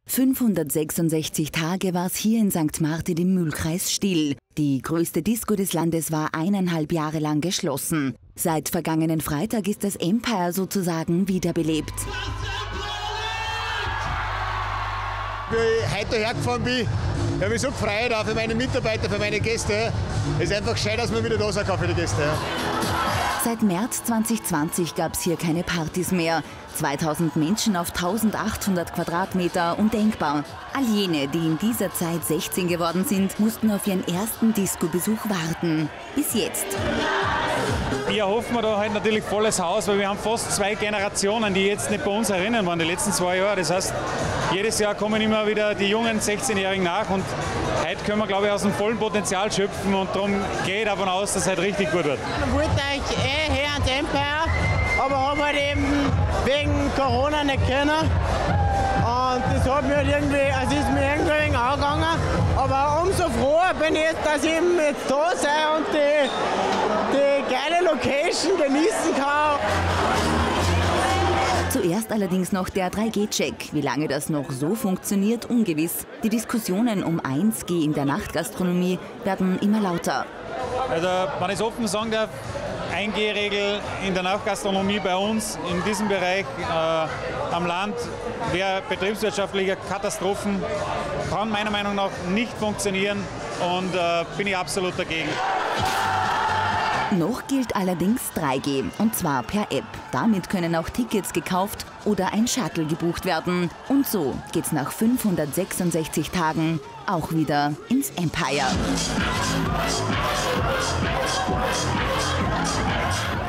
566 Tage war es hier in St. Martin im Mühlkreis still. Die größte Disco des Landes war 1,5 Jahre lang geschlossen. Seit vergangenen Freitag ist das Empire sozusagen wiederbelebt. Wie ich heute hergefahren bin, habe mich so gefreut, auch für meine Mitarbeiter, für meine Gäste. Es ist einfach schön, dass wir wieder da sein können für die Gäste. Seit März 2020 gab es hier keine Partys mehr. 2000 Menschen auf 1800 Quadratmeter, undenkbar. All jene, die in dieser Zeit 16 geworden sind, mussten auf ihren ersten Disco-Besuch warten. Bis jetzt. Wir hoffen da halt natürlich volles Haus, weil wir haben fast 2 Generationen, die jetzt nicht bei uns erinnern waren, die letzten 2 Jahre. Das heißt, jedes Jahr kommen immer wieder die jungen 16-Jährigen nach und heute können wir, glaube ich, aus dem vollen Potenzial schöpfen und darum gehe ich davon aus, dass es halt richtig gut wird. Ich wollte eigentlich her ans Empire, aber habe halt eben wegen Corona nicht können. Und das hat mir halt irgendwie, also ist mir irgendwie angegangen. Aber umso froher bin ich jetzt, dass ich eben jetzt da sei und die geile Location genießen kann. Zuerst allerdings noch der 3G-Check. Wie lange das noch so funktioniert, ungewiss. Die Diskussionen um 1G in der Nachtgastronomie werden immer lauter. Also, wenn ich es offen sagen darf, 1G-Regel in der Nachtgastronomie bei uns in diesem Bereich am Land wäre betriebswirtschaftliche Katastrophen. Kann meiner Meinung nach nicht funktionieren und bin ich absolut dagegen. Noch gilt allerdings 3G, und zwar per App. Damit können auch Tickets gekauft oder ein Shuttle gebucht werden. Und so geht's nach 566 Tagen auch wieder ins Empire.